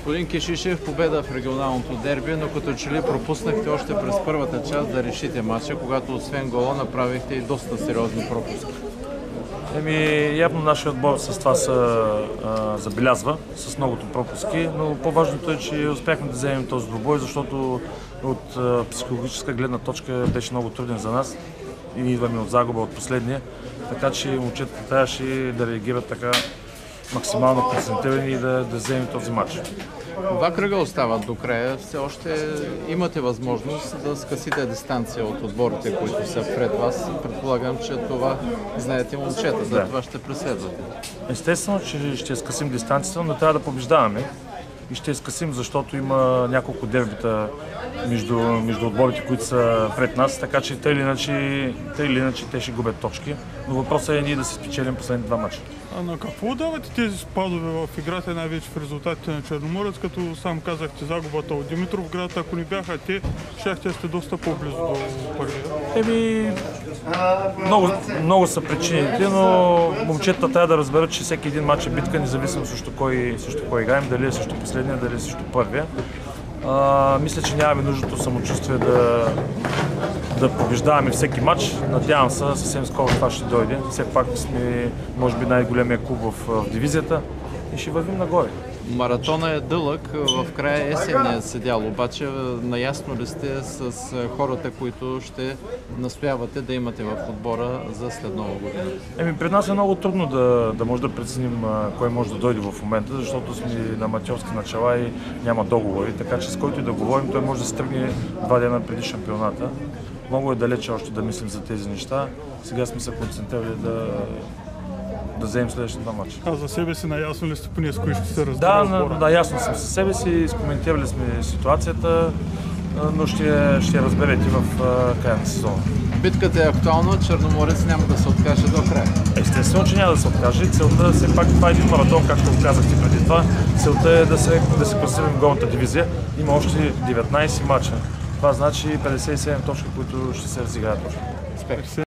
Господин Кишишев, победа в регионалното дерби, но като че ли пропуснахте още през първата част да решите матча, когато освен гола направихте и доста сериозни пропуски. Явно нашия отбор с това се забелязва, с многото пропуски, но по-важното е, че успяхме да вземем този двубой, защото от психологическа гледна точка беше много труден за нас и идваме от загуба от последния, така че момчетата трябваше да реагират така максимално концентрирани и да вземем този матч. Два кръга остават до края. Все още имате възможност да скъсите дистанция от отборите, които са пред вас. Предполагам, че това знаете момчета, за това ще преследвате. Естествено, че ще скъсим дистанцията, но трябва да побеждаваме. И ще скъсим, защото има няколко дербита между отборите, които са пред нас, така че тъй или иначе те ще губят точки. Но въпросът е ние да се спечелим последните два мача. А на какво давате тези спадове в играта, най-вече в резултатите на Черноморец, като сам казахте загубата от Димитровград, ако не бяха те, щяхте сте доста по-близо до първия? Много са причините, но момчетата трябва да разберат, че всеки един мач е битка, независимо срещу кой играем, дали е срещу последния, дали е срещу първия. Мисля, че нямаме нужното самочувствие да побеждаваме всеки матч. Надявам се, съвсем скоро това ще дойде. Все пак сме, може би, най-големия клуб в дивизията и ще вървим нагоре. Маратона е дълъг, в края есенният седял, обаче наясно ли сте с хората, които ще настоявате да имате в отбора за след нова година? Пред нас е много трудно да може да преценим кой може да дойде в момента, защото сме на аматьорски начала и няма договори, така че с който и да говорим, той може да се тръгне 2 дена преди шампионата. Много е далече още да мислим за тези неща. Сега сме се концентрирали да вземем следващите два мача. А за себе си наясно ли сте поне с кои ще се разбира отбора? Да, ясно съм със себе си, скоментирали сме ситуацията, но ще разберете в края на сезона. Битката е актуална, Черноморец няма да се откаже до края. Естествено, че няма да се откаже. Целта все пак това е един маратон, както го казахте преди това. Целта е да се класираме в горната дивизия. Има още 19 мача. Това значи 57 точки, които ще се разиграят.